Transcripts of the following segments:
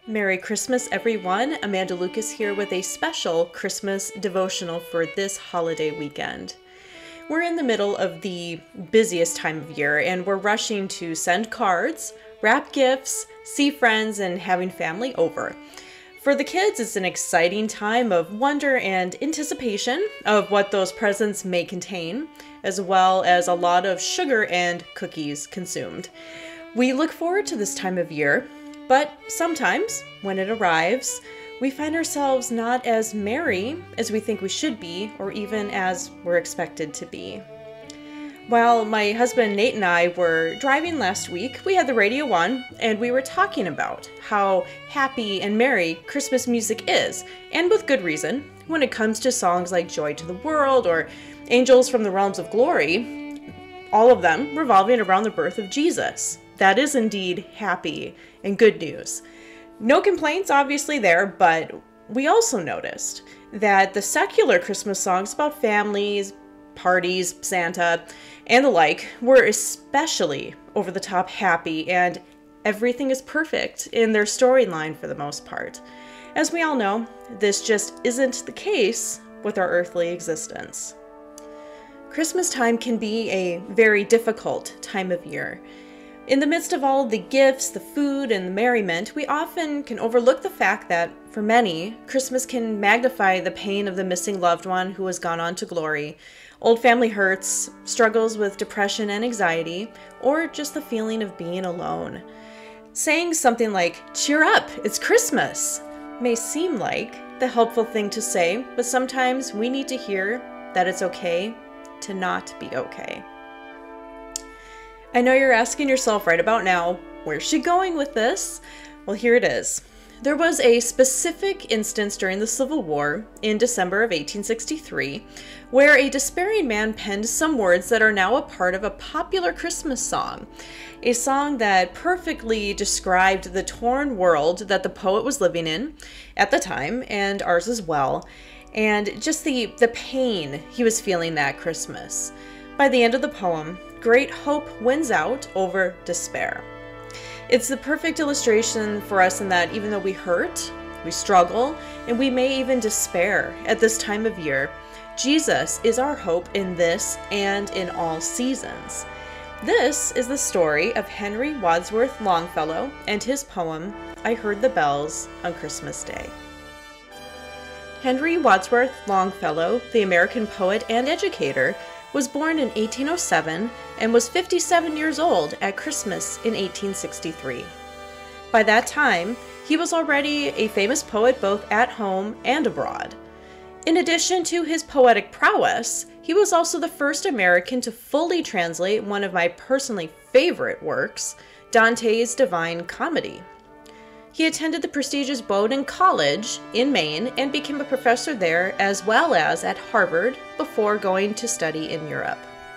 Merry Christmas, everyone. Amanda Lucas here with a special Christmas devotional for this holiday weekend. We're in the middle of the busiest time of year, and we're rushing to send cards, wrap gifts, see friends, and having family over. For the kids, it's an exciting time of wonder and anticipation of what those presents may contain, as well as a lot of sugar and cookies consumed. We look forward to this time of year, but sometimes, when it arrives, we find ourselves not as merry as we think we should be, or even as we're expected to be. While my husband Nate and I were driving last week, we had the radio on, and we were talking about how happy and merry Christmas music is, and with good reason, when it comes to songs like Joy to the World or Angels from the Realms of Glory, all of them revolving around the birth of Jesus. That is indeed happy and good news. No complaints obviously there, but we also noticed that the secular Christmas songs about families, parties, Santa, and the like were especially over the top happy, and everything is perfect in their storyline for the most part. As we all know, this just isn't the case with our earthly existence. Christmas time can be a very difficult time of year. In the midst of all the gifts, the food, and the merriment, we often can overlook the fact that, for many, Christmas can magnify the pain of the missing loved one who has gone on to glory, old family hurts, struggles with depression and anxiety, or just the feeling of being alone. Saying something like, "Cheer up, it's Christmas," may seem like the helpful thing to say, but sometimes we need to hear that it's okay to not be okay. I know you're asking yourself right about now, where's she going with this? Well, here it is. There was a specific instance during the Civil War in December of 1863 where a despairing man penned some words that are now a part of a popular Christmas song, a song that perfectly described the torn world that the poet was living in at the time, and ours as well, and just the pain he was feeling that Christmas. By the end of the poem, great hope wins out over despair. It's the perfect illustration for us in that even though we hurt, we struggle, and we may even despair at this time of year, Jesus is our hope in this and in all seasons. This is the story of Henry Wadsworth Longfellow and his poem, I Heard the Bells on Christmas Day. Henry Wadsworth Longfellow, the American poet and educator, was born in 1807 and was 57 years old at Christmas in 1863. By that time, he was already a famous poet both at home and abroad. In addition to his poetic prowess, he was also the first American to fully translate one of my personally favorite works, Dante's Divine Comedy. He attended the prestigious Bowdoin College in Maine and became a professor there as well as at Harvard before going to study in Europe.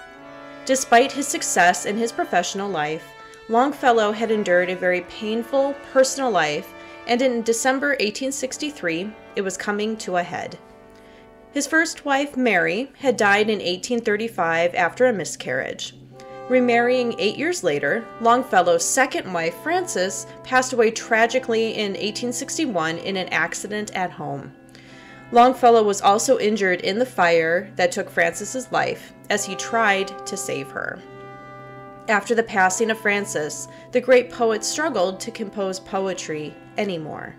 Despite his success in his professional life, Longfellow had endured a very painful personal life, and in December 1863, it was coming to a head. His first wife, Mary, had died in 1835 after a miscarriage. Remarrying 8 years later, Longfellow's second wife, Frances, passed away tragically in 1861 in an accident at home. Longfellow was also injured in the fire that took Frances's life as he tried to save her. After the passing of Frances, the great poet struggled to compose poetry anymore.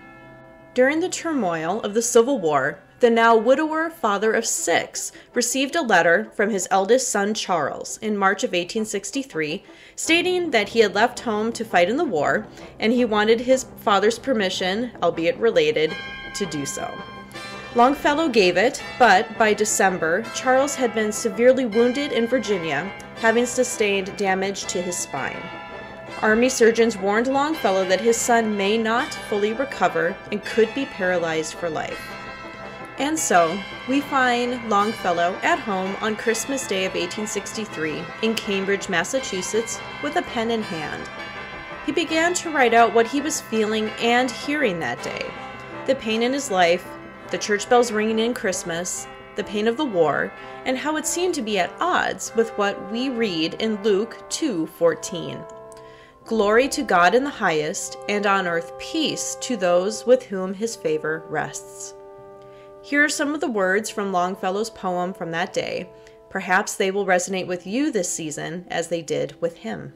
During the turmoil of the Civil War, the now widower father of 6 received a letter from his eldest son Charles in March of 1863 stating that he had left home to fight in the war and he wanted his father's permission, albeit related, to do so. Longfellow gave it, but by December, Charles had been severely wounded in Virginia, having sustained damage to his spine. Army surgeons warned Longfellow that his son may not fully recover and could be paralyzed for life. And so, we find Longfellow at home on Christmas Day of 1863 in Cambridge, Massachusetts, with a pen in hand. He began to write out what he was feeling and hearing that day. The pain in his life, the church bells ringing in Christmas, the pain of the war, and how it seemed to be at odds with what we read in Luke 2:14. Glory to God in the highest, and on earth peace to those with whom his favor rests. Here are some of the words from Longfellow's poem from that day. Perhaps they will resonate with you this season as they did with him.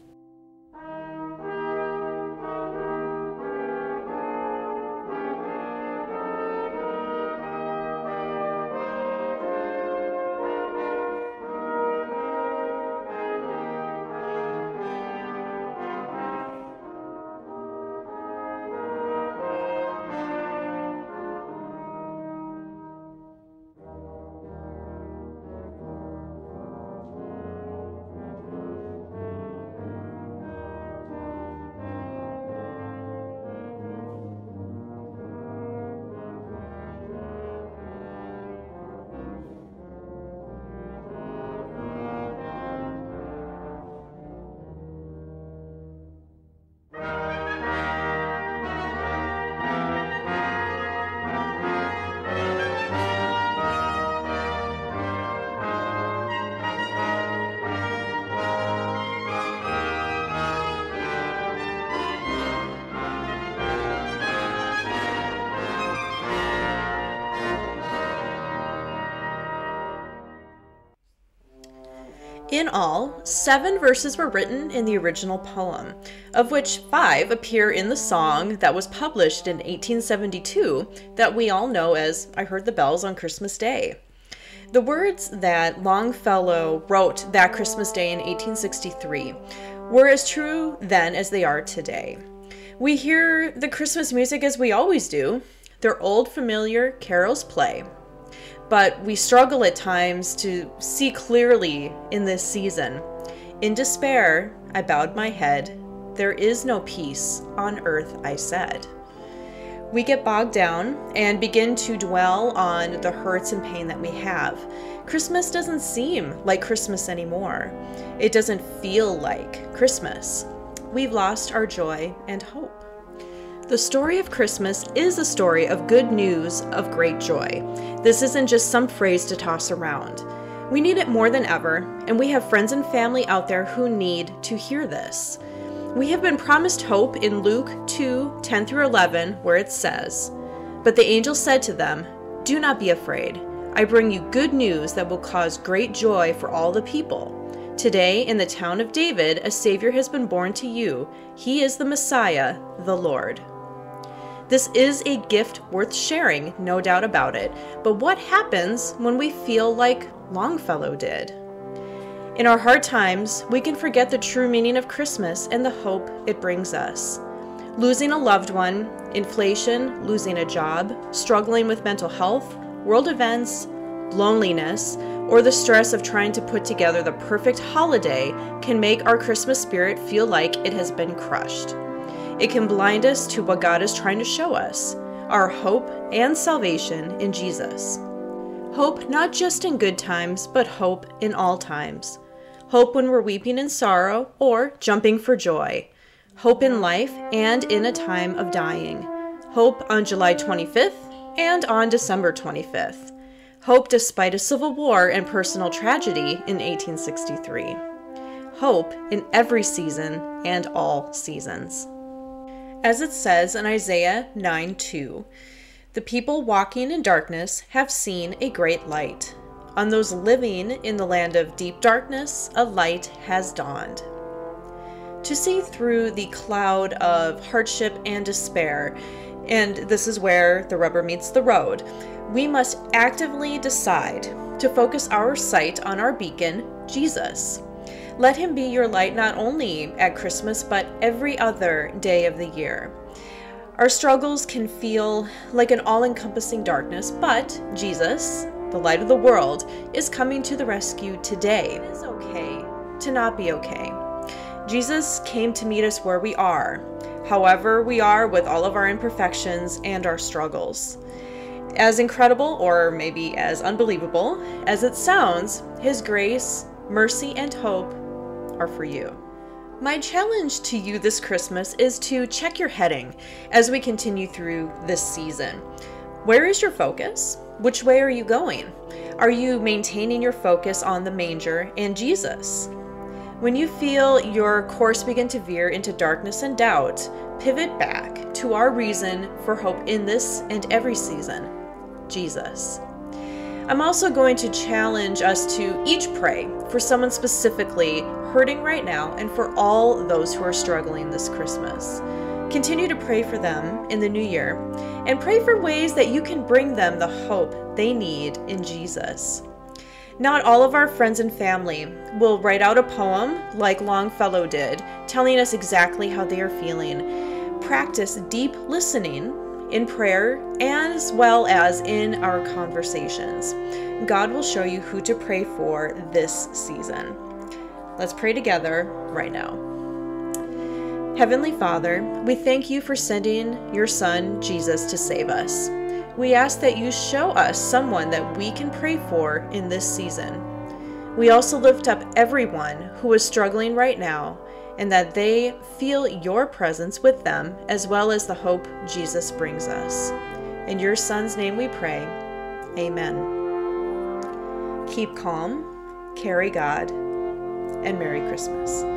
In all, 7 verses were written in the original poem, of which 5 appear in the song that was published in 1872 that we all know as I Heard the Bells on Christmas Day. The words that Longfellow wrote that Christmas Day in 1863 were as true then as they are today. We hear the Christmas music as we always do. Their old familiar carols play. But we struggle at times to see clearly in this season. In despair, I bowed my head. There is no peace on earth, I said. We get bogged down and begin to dwell on the hurts and pain that we have. Christmas doesn't seem like Christmas anymore. It doesn't feel like Christmas. We've lost our joy and hope. The story of Christmas is a story of good news of great joy. This isn't just some phrase to toss around. We need it more than ever, and we have friends and family out there who need to hear this. We have been promised hope in Luke 2:10-11, where it says, "But the angel said to them, 'Do not be afraid. I bring you good news that will cause great joy for all the people. Today in the town of David, a Savior has been born to you. He is the Messiah, the Lord.'" This is a gift worth sharing, no doubt about it. But what happens when we feel like Longfellow did? In our hard times, we can forget the true meaning of Christmas and the hope it brings us. Losing a loved one, inflation, losing a job, struggling with mental health, world events, loneliness, or the stress of trying to put together the perfect holiday can make our Christmas spirit feel like it has been crushed. It can blind us to what God is trying to show us, our hope and salvation in Jesus. Hope not just in good times, but hope in all times. Hope when we're weeping in sorrow or jumping for joy. Hope in life and in a time of dying. Hope on July 25th and on December 25th. Hope despite a civil war and personal tragedy in 1863. Hope in every season and all seasons. As it says in Isaiah 9:2, "The people walking in darkness have seen a great light. On those living in the land of deep darkness, a light has dawned." To see through the cloud of hardship and despair, and this is where the rubber meets the road, we must actively decide to focus our sight on our beacon, Jesus. Let him be your light not only at Christmas, but every other day of the year. Our struggles can feel like an all-encompassing darkness, but Jesus, the light of the world, is coming to the rescue today. It is okay to not be okay. Jesus came to meet us where we are, however we are with all of our imperfections and our struggles. As incredible, or maybe as unbelievable, as it sounds, his grace, mercy, and hope are for you. My challenge to you this Christmas is to check your heading as we continue through this season. Where is your focus? Which way are you going? Are you maintaining your focus on the manger and Jesus? When you feel your course begin to veer into darkness and doubt, pivot back to our reason for hope in this and every season, Jesus. I'm also going to challenge us to each pray for someone specifically hurting right now and for all those who are struggling this Christmas. Continue to pray for them in the new year and pray for ways that you can bring them the hope they need in Jesus. Not all of our friends and family will write out a poem like Longfellow did, telling us exactly how they are feeling. Practice deep listening in prayer as well as in our conversations. God will show you who to pray for this season. Let's pray together right now. Heavenly Father, we thank you for sending your Son, Jesus, to save us. We ask that you show us someone that we can pray for in this season. We also lift up everyone who is struggling right now, and that they feel your presence with them, as well as the hope Jesus brings us. In your Son's name we pray. Amen. Keep calm, carry God, and Merry Christmas.